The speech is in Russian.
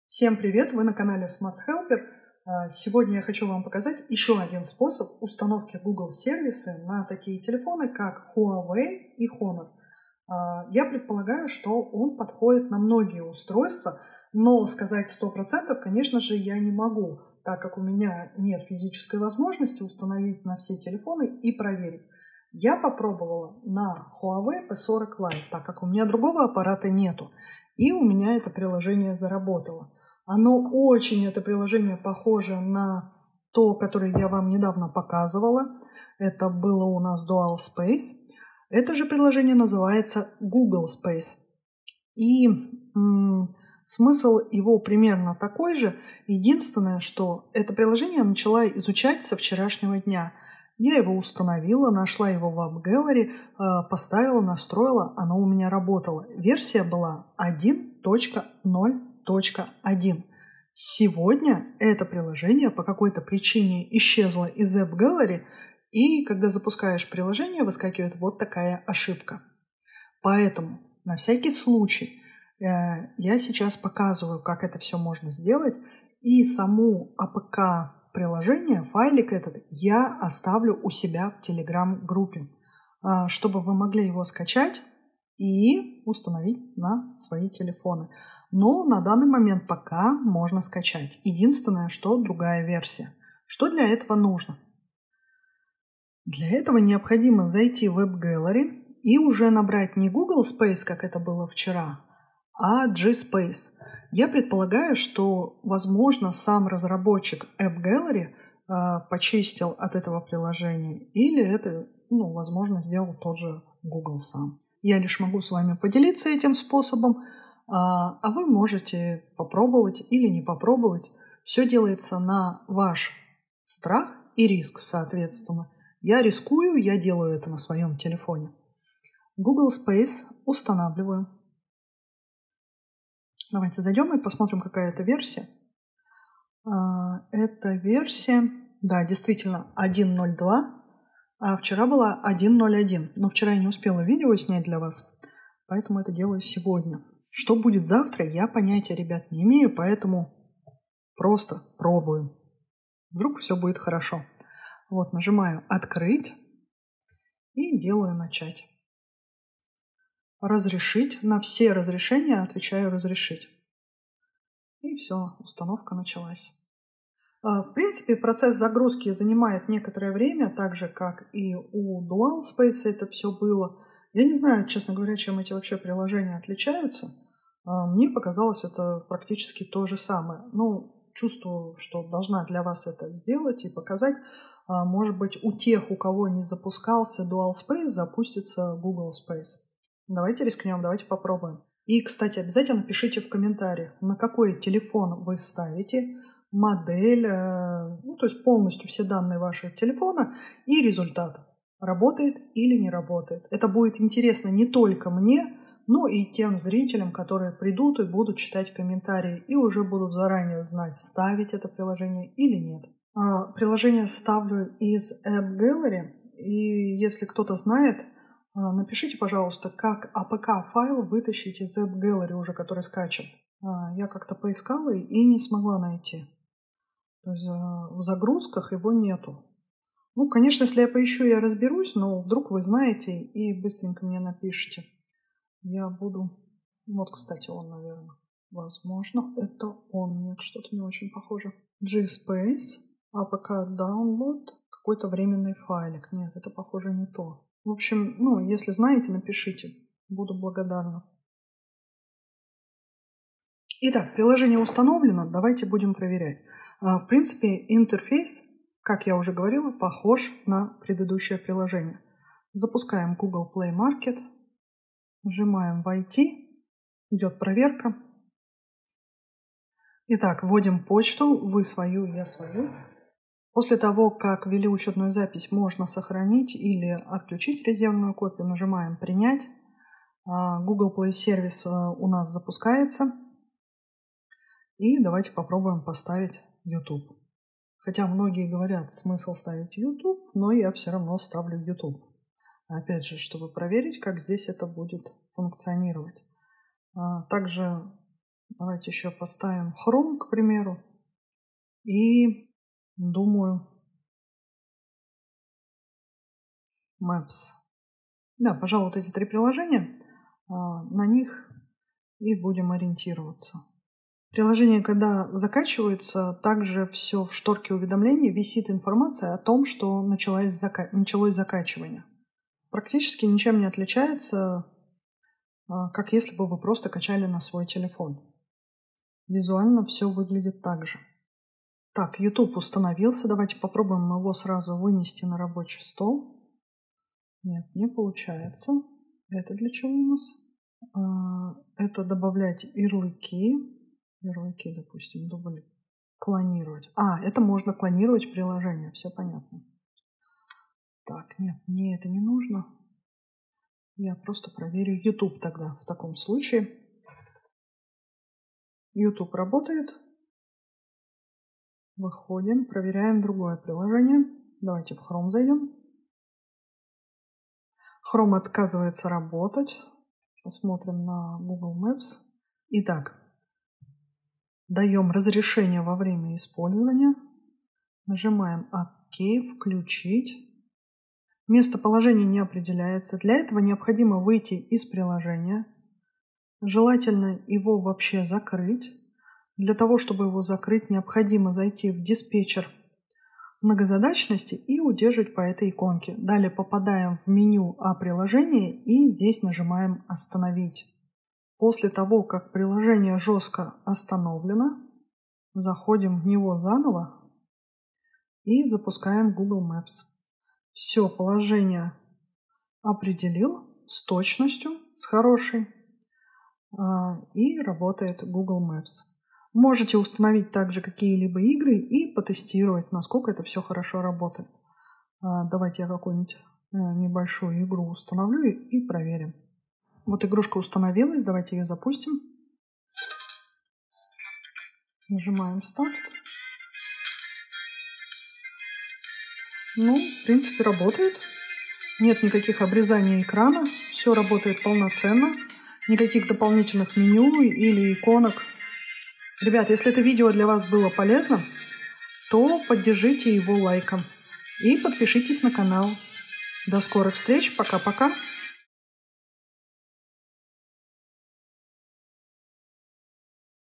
Всем привет! Вы на канале Smart Helper. Сегодня я хочу вам показать еще один способ установки Google сервисы на такие телефоны, как Huawei и Honor. Я предполагаю, что он подходит на многие устройства, но сказать 100%, конечно же, я не могу, так как у меня нет физической возможности установить на все телефоны и проверить. Я попробовала на Huawei P40 Lite, так как у меня другого аппарата нету, и у меня это приложение заработало. Оно очень, это приложение, похоже на то, которое я вам недавно показывала. Это было у нас Dual Space. Это же приложение называется Google Space. И смысл его примерно такой же. Единственное, что это приложение я начала изучать со вчерашнего дня. Я его установила, нашла его в App Gallery, поставила, настроила, оно у меня работало. Версия была 1.0.1. Сегодня это приложение по какой-то причине исчезло из App Gallery, и когда запускаешь приложение, выскакивает вот такая ошибка. Поэтому на всякий случай я сейчас показываю, как это все можно сделать, и саму APK-приложение, файлик этот, я оставлю у себя в Telegram-группе, чтобы вы могли его скачать и установить на свои телефоны. Но на данный момент пока можно скачать. Единственное, что другая версия. Что для этого нужно? Для этого необходимо зайти в App Gallery и уже набрать не Google Space, как это было вчера, а G-Space. Я предполагаю, что, возможно, сам разработчик App Gallery почистил от этого приложения, или это, возможно, сделал тот же Google сам. Я лишь могу с вами поделиться этим способом, а вы можете попробовать или не попробовать. Все делается на ваш страх и риск, соответственно. Я рискую, я делаю это на своем телефоне. Google Space устанавливаю. Давайте зайдем и посмотрим, какая это версия. Это версия, да, действительно, 1.0.2, а вчера была 1.0.1. Но вчера я не успела видео снять для вас, поэтому это делаю сегодня. Что будет завтра, я понятия, ребят, не имею, поэтому просто пробую. Вдруг все будет хорошо. Вот, нажимаю «Открыть» и делаю «Начать». Разрешить. На все разрешения отвечаю «Разрешить». И все, установка началась. В принципе, процесс загрузки занимает некоторое время, так же, как и у Dual Space это все было. Я не знаю, честно говоря, чем эти вообще приложения отличаются. Мне показалось, это практически то же самое. Чувствую, что должна для вас это сделать и показать. Может быть, у тех, у кого не запускался Dual Space, запустится Google Space. Давайте рискнем, давайте попробуем. И, кстати, обязательно пишите в комментариях, на какой телефон вы ставите, модель, то есть полностью все данные вашего телефона и результат. Работает или не работает. Это будет интересно не только мне, но и тем зрителям, которые придут и будут читать комментарии и уже будут заранее знать, ставить это приложение или нет. Приложение ставлю из App Gallery, и если кто-то знает, напишите, пожалуйста, как APK-файл вытащить из App Gallery уже, который скачан. Я как-то поискала и не смогла найти. То есть в загрузках его нету. Конечно, если я поищу, я разберусь, но вдруг вы знаете и быстренько мне напишите. Я буду... Вот, кстати, он, наверное. Возможно, это он. Нет, что-то не очень похоже. G-Space, APK Download, какой-то временный файлик. Нет, это, похоже, не то. В общем, если знаете, напишите. Буду благодарна. Итак, приложение установлено. Давайте будем проверять. В принципе, интерфейс, как я уже говорила, похож на предыдущее приложение. Запускаем Google Play Market. Нажимаем «Войти». Идет проверка. Итак, вводим почту. Вы свою, я свою. После того, как ввели учетную запись, можно сохранить или отключить резервную копию. Нажимаем «Принять». Google Play сервис у нас запускается. И давайте попробуем поставить YouTube. Хотя многие говорят, смысл ставить YouTube, но я все равно ставлю YouTube. Опять же, чтобы проверить, как здесь это будет функционировать. Также Давайте еще поставим Chrome, к примеру. И, думаю, Maps. Да, пожалуй, вот эти 3 приложения, на них и будем ориентироваться. Приложение, когда закачивается, также все в шторке уведомлений висит информация о том, что началось закачивание. Практически ничем не отличается, как если бы вы просто качали на свой телефон. Визуально все выглядит так же. Так, YouTube установился. Давайте попробуем его сразу вынести на рабочий стол. Нет, не получается. Это для чего у нас? Это добавлять ярлыки. Ярлыки, допустим, клонировать. Это можно клонировать приложение. Все понятно. Так, нет, мне это не нужно. Я просто проверю YouTube тогда в таком случае. YouTube работает. Выходим, проверяем другое приложение. Давайте в Chrome зайдем. Chrome отказывается работать. Посмотрим на Google Maps. Итак, даем разрешение во время использования. Нажимаем ОК, включить. Местоположение не определяется. Для этого необходимо выйти из приложения. Желательно его вообще закрыть. Для того, чтобы его закрыть, необходимо зайти в диспетчер многозадачности и удерживать по этой иконке. Далее попадаем в меню о приложении и здесь нажимаем «Остановить». После того, как приложение жестко остановлено, заходим в него заново и запускаем Google Maps. Все, положение определил с точностью, с хорошей, и работает Google Maps. Можете установить также какие-либо игры и потестировать, насколько это все хорошо работает. Давайте я какую-нибудь небольшую игру установлю и проверим. Вот игрушка установилась, давайте ее запустим. Нажимаем «Старт». В принципе, работает. Нет никаких обрезаний экрана, все работает полноценно. Никаких дополнительных меню или иконок. Ребят, если это видео для вас было полезным, то поддержите его лайком и подпишитесь на канал. До скорых встреч, пока-пока.